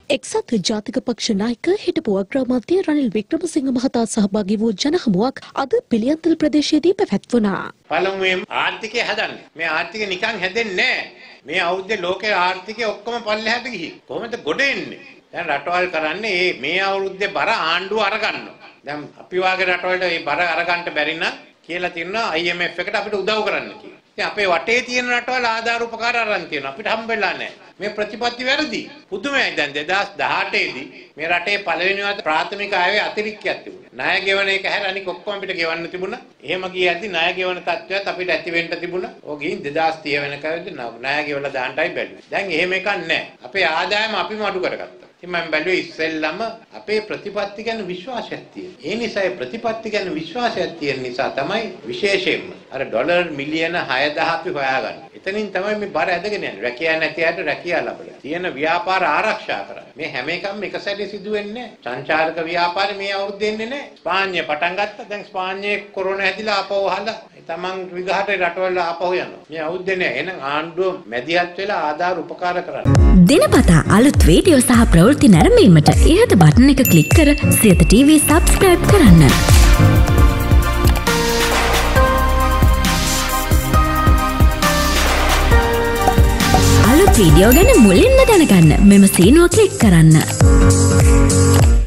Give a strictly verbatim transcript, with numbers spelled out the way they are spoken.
එක්සත් ජාතික පක්ෂ නායක හිටපු අග්‍රාමාත්‍ය රනිල් වික්‍රමසිංහ මහතා සහභාගී වූ ජනහමුවක් අද පිළියන්තල ප්‍රදේශයේදී පැවැත්වුණා. පළමුවෙන් ආර්ථිකය හදන්න. මේ ආර්ථිකය නිකන් හැදෙන්නේ නැහැ. මේ අවුරුද්දේ ලෝකයේ ආර්ථිකය ඔක්කොම පල්ලෙහාට ගිහින්. කොහොමද ගොඩ එන්නේ? දැන් රටවල් කරන්නේ මේ මේ අවුරුද්දේ බර ආණ්ඩුව අරගන්නවා. දැන් අපි වාගේ රටවලට මේ බර අරගන්න බැරි නම් කියලා තියෙනවා I M F එකට අපිට උදව් කරන්න කියලා. ඉතින් අපේ වටේ තියෙන රටවල් ආධාර උපකාර අරන් තියෙනවා. අපිට හම්බෙලා නැහැ. මේ ප්‍රතිපත්ති වැරදි. පුදුමයි. දැන් දෙදාස් දහඅටේ දී මේ රටේ පළවෙනිවට ප්‍රාථමික ආයේ අතිරික්තයක් තිබුණා. ණය ගෙවන එක හැර අනික ඔක්කොම අපිට ගෙවන්න තිබුණා. එහෙම ගියද්දි ණය ගෙවන තත්ත්වයක් අපිට ඇති වෙන්න තිබුණා. ඕක ගිහින් දෙදාස් තිහ වෙනකල්දී ණය ගෙවලා දාන්නයි බැලුවේ. දැන් එහෙම එකක් නැහැ. අපේ ආදායම අපිම අඩු කරගත්තා. ඉතින් මම බැලුවේ ඉස්සෙල්ලම අපේ ප්‍රතිපත්ති ගැන විශ්වාසයක් තියෙන. ඒ නිසා ඒ ප්‍රතිපත්ති ගැන විශ්වාසයක් තියෙන නිසා තමයි විශේෂයෙන්ම අර ඩොලර් මිලියන හය දහස් අපි හොයාගන්නේ. එතනින් තමයි මේ බර ඇදගෙන යන්නේ. රැකියාව නැති අයට රැකියාව ලැබලා. තියෙන ව්‍යාපාර ආරක්ෂා කරන්නේ. මේ හැම එකම එක සැරේ සිදු වෙන්නේ නැහැ. සංචාරක ව්‍යාපාරේ මේ අවුරුද්දේ එන්නේ නැහැ. ස්පාඤ්ඤය පටන් ගත්තා. දැන් ස්පාඤ්ඤයේ කොරෝනා හැදිලා ආපහු අහලා තමන් විගහට රටවල ආපහු යනවා. මේ අවුරුද්දේ නෑ. එහෙනම් ආණ්ඩුව මැදිහත් වෙලා ආධාර උපකාර කරන්න. දිනපතා අලුත් වීඩියෝ සහ ප්‍රවෘත්ති නැරඹීමට ඉහත බටන් එක ක්ලික් කර සියත ටීවී සබ්ස්ක්‍රයිබ් කරන්න. අලුත් වීඩියෝ ගැන මුලින්ම දැනගන්න මෙම සීනුව ක්ලික් කරන්න.